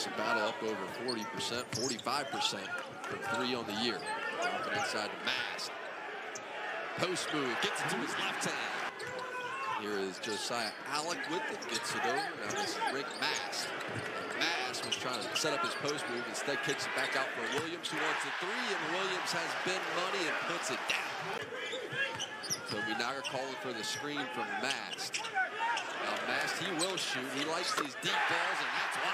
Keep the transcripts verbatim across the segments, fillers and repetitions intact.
Jameson Battle up over forty percent, forty-five percent from three on the year. Dropping inside to Mast. Post move, gets it to his left hand. Here is Josiah Allick with it, gets it over. Now this is Rick Mast. Mast was trying to set up his post move, instead kicks it back out for Williams, who wants a three, and Williams has been money and puts it down. Tominaga calling for the screen from Mast. Now Mast, he will shoot. He likes these deep balls, and that's why.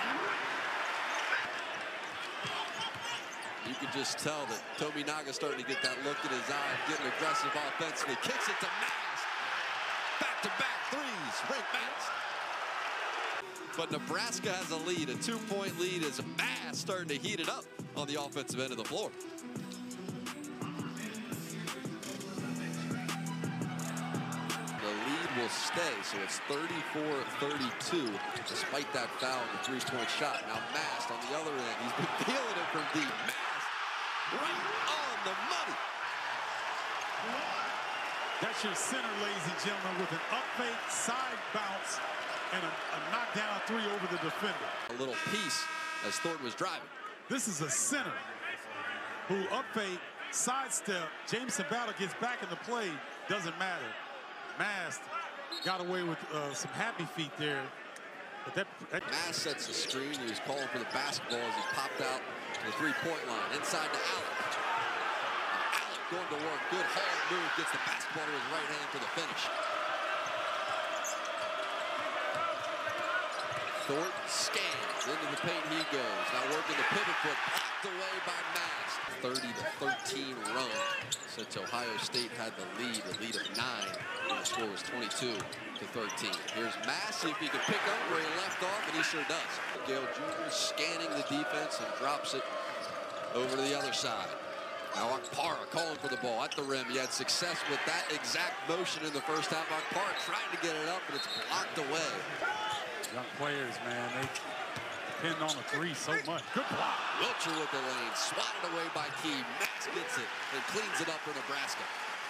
You can just tell that Tominaga's starting to get that look in his eye, getting aggressive offensively. Kicks it to Mast. Back-to-back threes, Rick Mast. But Nebraska has a lead, a two-point lead as Mast starting to heat it up on the offensive end of the floor. The lead will stay, so it's thirty-four thirty-two, despite that foul and the three-point shot. Now Mast on the other end, he's been feeling it from deep. Mast right on the money. That's your center, ladies and gentlemen, with an up fake, side bounce, and a, a knockdown three over the defender. A little piece as Thornton was driving. This is a center who up fake, sidestep. Jameson Battle gets back in the play, doesn't matter. Mast got away with uh, some happy feet there. But that, that Mast sets the screen. He was calling for the basketball as he popped out to the three-point line. Inside to Allick. Going to work, good hard move, gets the basketball to his right hand for the finish. Thornton scans, into the paint he goes. Now working the pivot foot, blocked away by Mast. thirty to thirteen run since Ohio State had the lead, a lead of nine. And the score was twenty-two to thirteen. Here's Mast, see if he can pick up where he left off, and he sure does. Gale Junior scanning the defense and drops it over to the other side. Now Okpara calling for the ball at the rim. He had success with that exact motion in the first half. Okpara trying to get it up, but it's blocked away. Young players, man, they depend on the three so much. Good block. Wilcher with the lane, swatted away by Key. Mast gets it and cleans it up for Nebraska.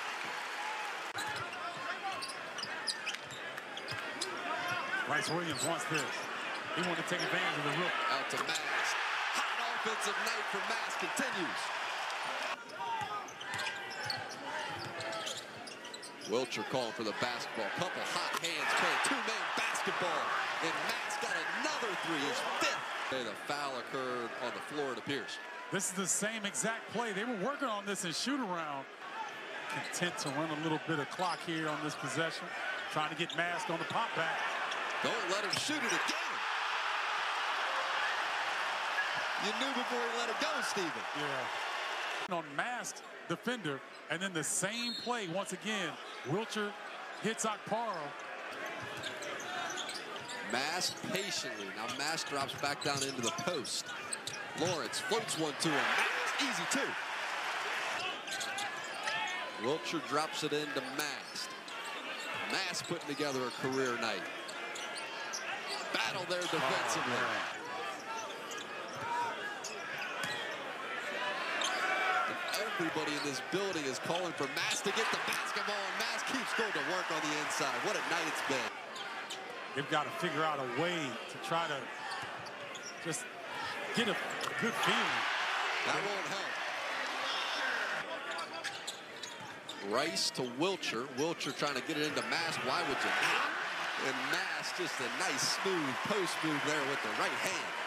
Bryce Williams wants this. He wanted to take advantage of the rook. Out to Mast. Hot offensive night for Mast continues. Wilcher calling for the basketball. Couple hot hands playing two-man basketball. And Mast got another three, his fifth. The foul occurred on the floor, it appears. This is the same exact play. They were working on this in shoot-around. Content to run a little bit of clock here on this possession. Trying to get Mast on the pop back. Don't let him shoot it again. You knew before he let it go, Stephen. Yeah. On Mast defender, and then the same play once again. Wilcher hits Okpara. Mast patiently. Now Mast drops back down into the post. Lawrence floats one to him. Mast, easy two. Wilcher drops it into Mast. Mast putting together a career night. Battle there defensively. Oh, Everybody in this building is calling for Mast to get the basketball, and Mast keeps going to work on the inside. What a night it's been. They've got to figure out a way to try to just get a good feeling. That won't help. Rice to Wilcher. Wilcher trying to get it into Mast. Why would you not? And Mast just a nice, smooth post move there with the right hand.